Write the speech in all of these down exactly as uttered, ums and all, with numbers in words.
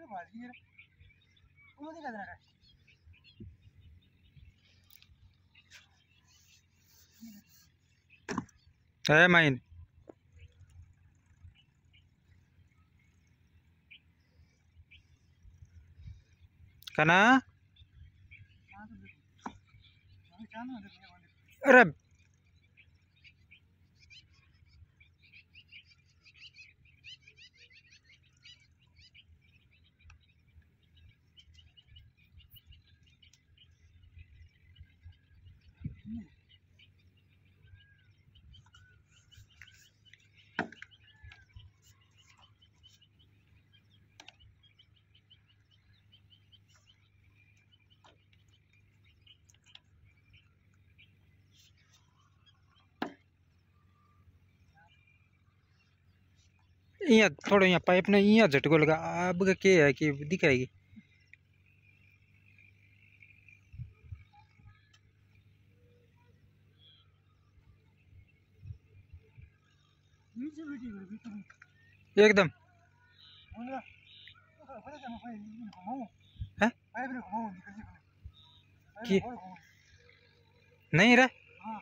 है माइन कना अरे यहाँ थोड़ा यहाँ पाइप ने यहाँ झटको लगा अब का क्या है कि दिखाएगी एकदम है कि नहीं रहा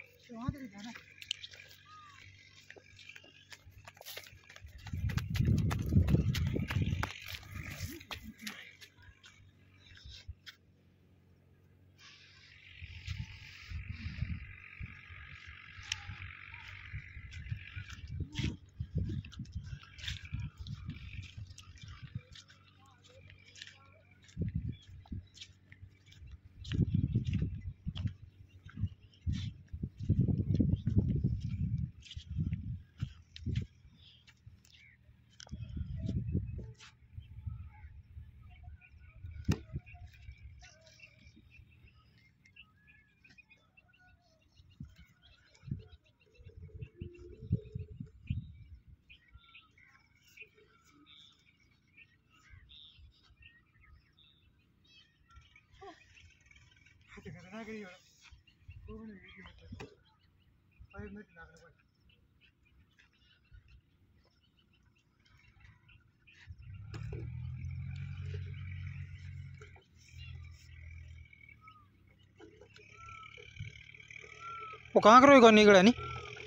वो कहाँ करो निकला नहीं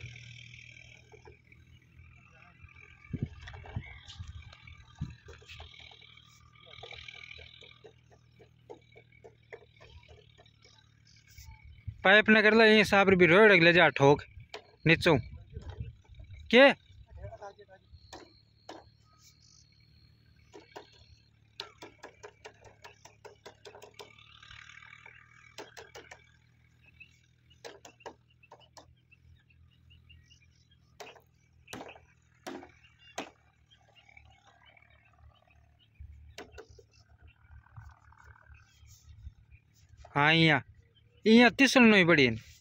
पाइप न कर ये साबर भी रोड ले जा ठोक नीचो के हाँ यहाँ यहाँ तीसल नहीं पड़ी